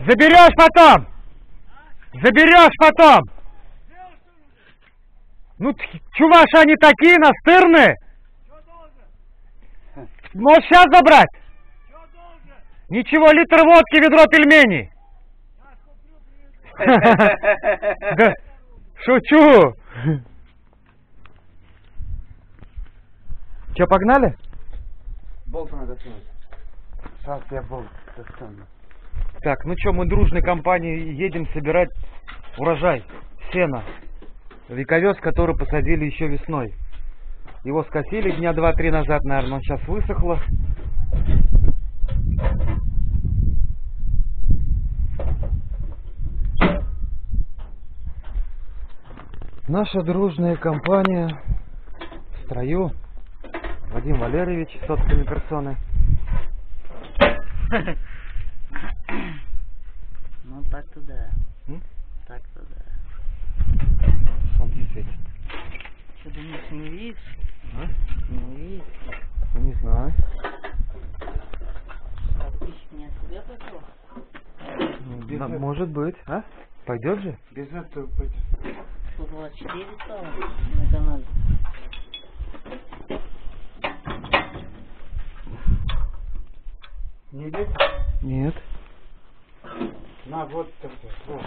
Заберешь потом! Заберешь потом! Ну, чуваши они такие настырные! Можешь сейчас забрать? Ничего, литр водки, ведро пельменей. Да, шучу. Че, погнали? Болт надо снять. Сейчас я болт достану. Так, ну что, мы дружной компанией едем собирать урожай, сена. Вековес, который посадили еще весной. Его скосили дня 2-3 назад, наверное, он сейчас высохло. Наша дружная компания в строю. Вадим Валерьевич, собственной персоны. Ну так-то да. Так-то да. Солнце светит. Что, думаешь, не видишь? А? Не видишь? Ну, не знаю. Подписчик не от тебя пошел? Может быть, а? Пойдет же? Без этого пойдет. 124 стало на канале. Не идет? Нет. На, вот тогда. Вот.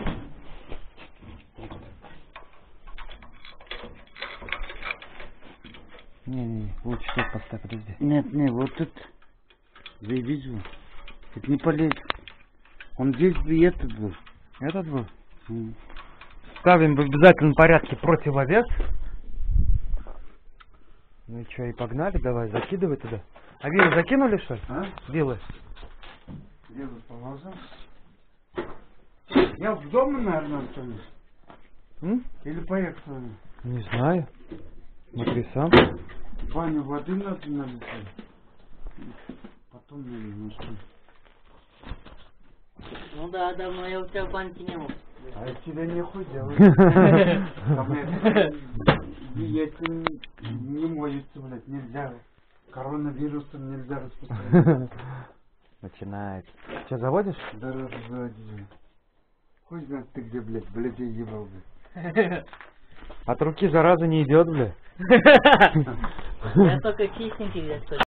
Не, лучше тут поставь, подожди. Нет, не, вот тут. Я вижу. Это не полезет. Он здесь бы и этот был. Этот был? Ставим в обязательном порядке противовес. Ну и что, и погнали, давай, закидывай туда. А вилы закинули, что ли? А? Вилы. Дело положил. Я в доме, наверное, останусь. Или поехал. Не знаю. Смотри сам. Баню воды надо налить. Потом немножко. Ну да, давно я у тебя в банке не был. А я тебя нехуй делать. Яйца не моются, блядь, нельзя. Коронавирусом нельзя распространять. Начинает. Что, заводишь? Да разводили. Хуй знает ты где, блядь, я ебал, блядь. От руки зараза не идет, бля. Я только чистенький, блядь, только.